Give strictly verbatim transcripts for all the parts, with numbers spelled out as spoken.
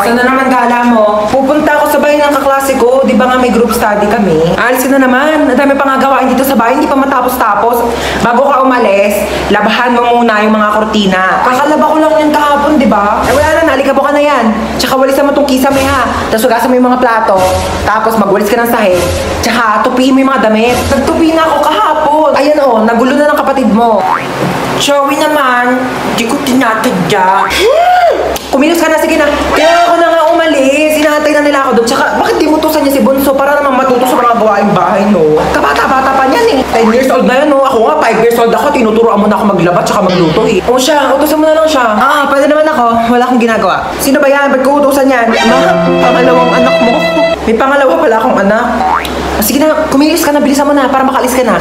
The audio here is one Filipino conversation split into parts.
saan na naman gala mo? Pupunta ako sa bahay ng kaklase ko. Di ba nga may group study kami? Alis na naman. Ang dami pa nga gawain dito sa bahay. Hindi pa matapos-tapos. Bago ka umalis, labahan mo muna yung mga kurtina. Kakalaba ko lang yan kahapon, di ba? Eh wala na, naalikabo ka na yan. Tsaka walisan mo tong kisame ha. Tapos hugasan mo yung mga plato. Tapos magwalis ka ng sahig. Tsaka tupiin mo yung mga damit. Nagtupi na ako kahapon. Ayan o, nagulo na ng kapatid mo. Joey naman, di ko tinatadya. Kumilos ka na, sige na. Kaya ako na nga umalis. Inaantay na nila ako doon. Tsaka, bakit di mo tusan niya si Bonso para naman matuto sa mga gawaing bahay, no? Kabata-bata pa niyan eh. ten years old na yan, no? Ako nga, five years old ako. Tinuturoan mo na ako maglaba tsaka magluto eh. O siya, utusan mo na lang siya. Ah, pwede naman ako. Wala akong ginagawa. Sino ba yan? Ba't ko utusan yan? Ma, pangalawang anak mo. May pangalawa pala akong anak. Ah, sige na, kumilos ka na. Bilisan mo na para makalis ka na.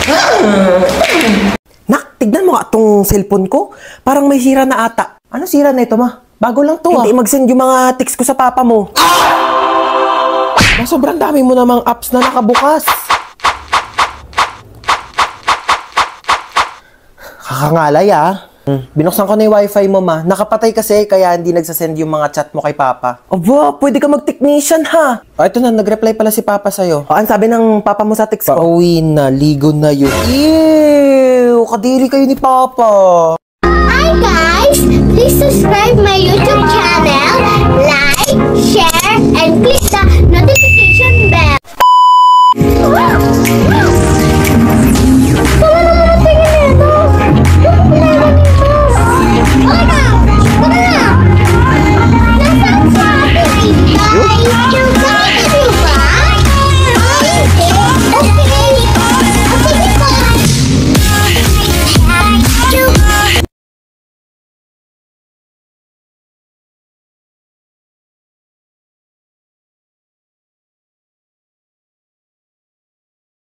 Nak, tignan mo nga itong cellphone ko. Parang may sira na ata. Ano sira na ito, ma? Bago lang to, hindi ah. Mag-send yung mga text ko sa papa mo. Ah! Sobrang dami mo namang apps na nakabukas. Kakangalay ah. Hmm. Binuksan ko na yung wifi mo, ma. Nakapatay kasi, kaya hindi nagsasend yung mga chat mo kay papa. Aba, pwede ka mag-technician ha. Oh, ito na, nag-reply pala si papa sa'yo. Oh, ang sabi ng papa mo sa text ko? Pauwi na, ligo na yun. Ew, kadiri kayo ni papa. Hi guys! Please subscribe my YouTube channel, like, share, and click the notification